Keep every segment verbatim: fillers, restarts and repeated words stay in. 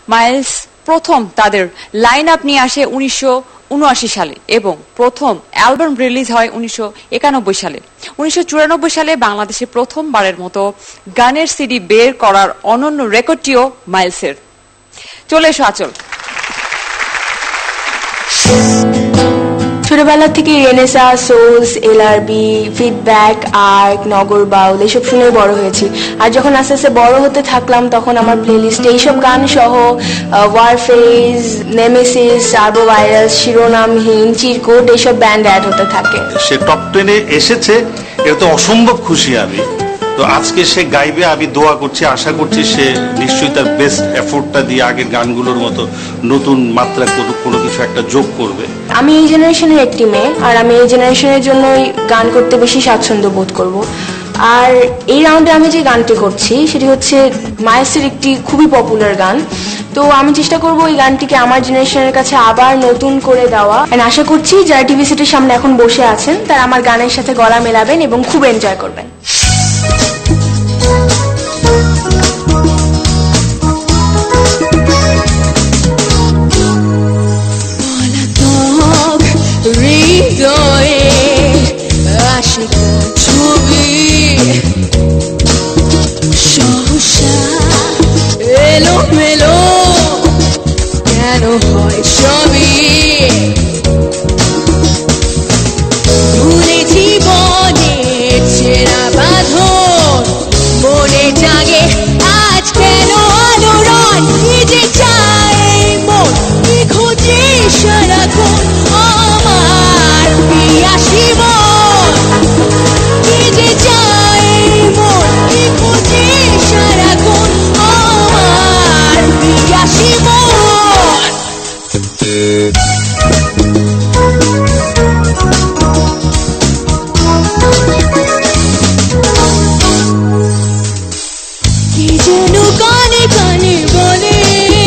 Miles প্রথম তাদের line up নিয়ে আসে উনিশশো উনআশি সালে এবং প্রথম অ্যালবাম রিলিজ হয় উনিশশো একানব্বই সালে। উনিশশো চুরানব্বই সালে বাংলাদেশে প্রথমবারের মতো গানের সিডি বের করার অনন্য রেকর্ডটিও মাইলসের। চলে এসো আঁচল। ছোটবেলা থেকে রেনেসা, সোলস, এলআরবি, ফিডব্যাক, আর্ক, নগর বাউল এসব শুনে বড় হয়েছি। আর যখন আস্তে আস্তে বড় হতে থাকলাম তখন আমার প্লেলিস্টে এইসব গান সহ ওয়ারফেজ, নেমেসিস, সার্বো ভাইরাস, শিরোনামহীন, চিরকুট এইসব ব্যান্ড অ্যাড হতে থাকে। সে টপ টেনে এসেছে, এটা তো অসম্ভব খুশি আমি। তো আজকে সে গাইবে, আমি দোয়া করছি, আশা করছি সে নিশ্চয়ই তার বেস্ট এফোর্টটা দিয়ে আগের গানগুলোর মতো নতুন মাত্রা কোনো কিছু একটা যোগ করবে। আমি এই জেনারেশনের একটি মেয়ে, আর আমি এই জেনারেশনের জন্যই গান করতে বেশি স্বাচ্ছন্দ্য বোধ করব। আর এই রাউন্ডে আমি যে গানটি করছি সেটি হচ্ছে মাইলসের একটি খুবই পপুলার গান। তো আমি চেষ্টা করব এই গানটিকে আমার জেনারেশনের কাছে আবার নতুন করে দেওয়া। আশা করছি যারা টিভি সেটের সামনে এখন বসে আছেন তারা আমার গানের সাথে গলা মেলাবেন এবং খুব এনজয় করবেন। এলো মেলো কেন হয় সবই ভুলে জীবনে ছেঁড়া বাঁধন মনে জাগে আজ কেন আলোড়ন যে চাই মন কি খোঁজে সারাক্ষণ আমার পিয়াসী মন কি যে চাই মন কি খোঁজে সারাক্ষণ আমার পিয়াসী মন। কি যেন কানে কানে বলে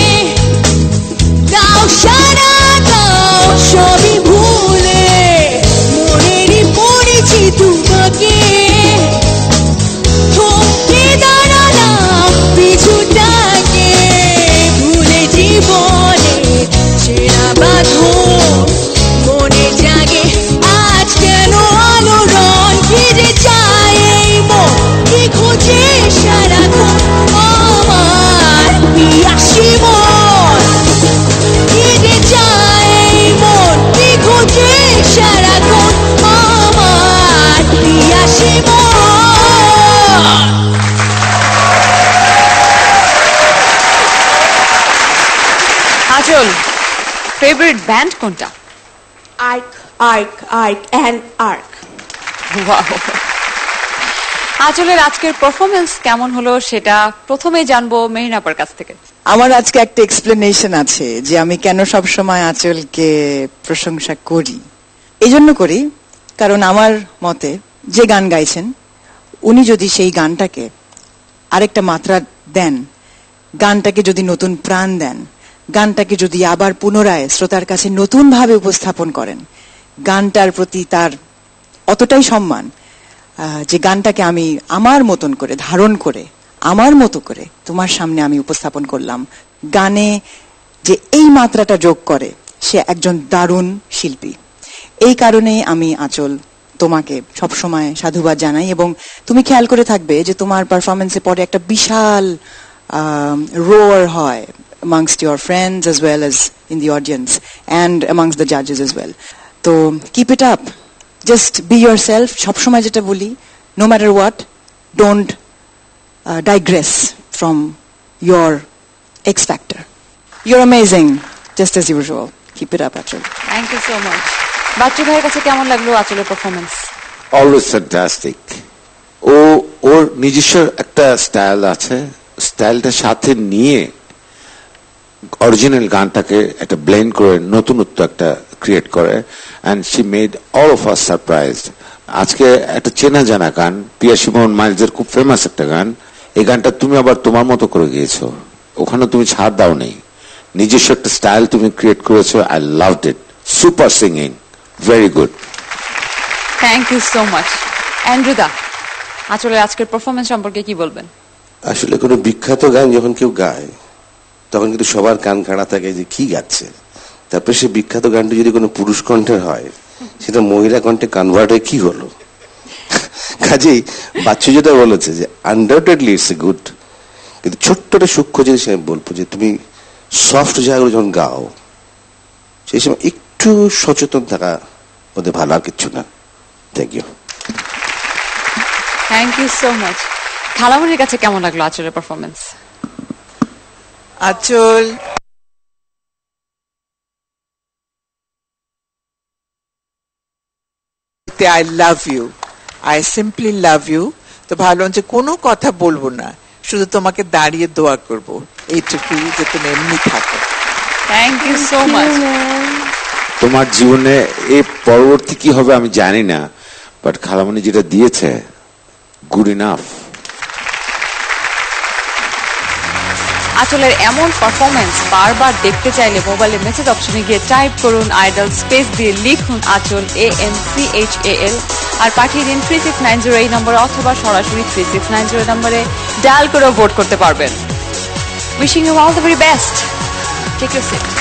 দাও সারা দাও সবই ভুলে মনেরই পড়েছি তোমাকে থমকে দাঁড়ালাম পিছুটাকে ভুলে জীবনে ছেঁড়া বাঁধন মনে জাগে আজ কেন আলোড়ন কি যে চাই এই মন কি খোঁজে সারাক্ষণ আমার পিয়াসী মন কি যে চাই এই মন কি খোঁজে সারাক্ষণ আমার পিয়াসী মন। আঁচল, ফেভারিট ব্যান্ড কোনটা? আর্ক, আর্ক, আর্ক অ্যান্ড আর্ক। আঁচলের আজকের পারফরমেন্স কেমন হলো সেটা প্রথমে জানবো মেহনাপার কাছ থেকে। আমার আজকে একটা এক্সপ্লেনেশন আছে যে আমি কেন সব সময় আঁচলকে প্রশংসা করি। এই জন্য করি কারণ আমার মতে যে গান গাইছেন উনি যদি সেই গানটাকে আরেকটা মাত্রা দেন, গানটাকে যদি নতুন প্রাণ দেন, গানটাকে যদি আবার পুনরায় শ্রোতার কাছে নতুন ভাবে উপস্থাপন করেন, গানটার প্রতি তার অতটাই সম্মান যে গানটাকে আমি আমার মতন করে ধারণ করে আমার মতো করে তোমার সামনে আমি উপস্থাপন করলাম। গানে যে এই মাত্রাটা যোগ করে সে একজন দারুণ শিল্পী। এই কারণেই আমি আঁচল তোমাকে সবসময় সাধুবাদ জানাই এবং তুমি খেয়াল করে থাকবে যে তোমার পারফরমেন্সের পরে একটা বিশাল রোয়ার হয় amongst your friends as well as in the audience and amongst the judges as well. So keep it up. Just be yourself. সবসময় যেটা বলি, no matter what, don't uh, digress from your X factor. You're amazing, just as usual. Keep it up, Achal. Thank you so much. Bachchu ভাইয়ের কাছে কেমন লাগলো আচলের performance? Always fantastic. ও ওর নিজস্ব একটা স্টাইল আছে, স্টাইলটা সাথে নিয়ে অরিজিনাল গানটাকে একটা ব্লেন্ড করে নতুনত্ব একটা ক্রিয়েট করে and she made all of us surprised. আজকে একটা চেনা জানা গান, পিয়াসী মন মাইলসের খুব ফেমাস একটা গান, এই গানটা তুমি আবার তোমার মতো করে গিয়েছো, ওখানে তুমি ছাড় দাও নেই, নিজস্ব একটা স্টাইল তুমি ক্রিয়েট করেছো। I loved it. Super singing. Very good. Thank you so much. অ্যান্ড্রুদা, আচলের আজকের পারফরমেন্স সম্পর্কে কি বলবেন? আসলে কোনো বিখ্যাত গান যখন কেউ গায় তখন কিন্তু সবার কান খাড়া থাকে যে কি গাচ্ছে। তারপরে সে বিখ্যাত গানটি যদি কোনো পুরুষ কণ্ঠের হয়, সেটা মহিলা কণ্ঠে কনভার্ট হয়ে কি হলো। কাজেই বাচ্চু যেটা বলেছে যে আনডাউটেডলি ইটস এ গুড, কিন্তু ছোট্ট একটা সূক্ষ্ম জিনিস আমি বলবো যে তুমি সফট জায়গাগুলো যখন গাও সেই সময় একটু সচেতন থাকা ওদের ভালো, আর কিচ্ছু না। Thank you thank you so much. খালামণির কাছে কেমন লাগলো আঁচলের পারফরমেন্স? Anchal, I love you, I simply love you. তো ভালো যে কোনো কথা বলবো না, শুধু তোমাকে দাঁড়িয়ে দোয়া করব, এইটুকুই যে তুমি এমনি থাকো। Thank you so much. তোমার জীবনে এই পরবর্তী কি হবে আমি জানি না, বাট খালামণি যেটা দিয়েছে গুড ইনাফ। আঁচলের এমন পারফরমেন্স বারবার দেখতে চাইলে মোবাইলে মেসেজ অপশনে গিয়ে টাইপ করুন আইডল, স্পেস দিয়ে লিখুন Anchal, A N C H A L, আর পাঠিয়ে দিন থ্রি সিক্স নাইন জিরো এই নম্বরে, অথবা সরাসরি থ্রি সিক্স নাইন জিরো নম্বরে ডায়াল করেও ভোট করতে পারবেন। Wishing you all the very best. Take your seat.